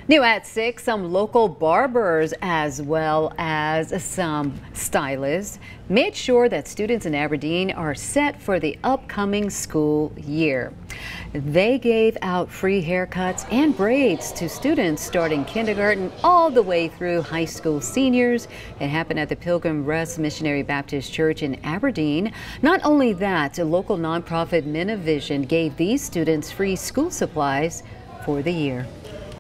New at 6, some local barbers as well as some stylists made sure that students in Aberdeen are set for the upcoming school year. They gave out free haircuts and braids to students starting kindergarten all the way through high school seniors. It happened at the Pilgrim Rest Missionary Baptist Church in Aberdeen. Not only that, a local nonprofit Minivision gave these students free school supplies for the year.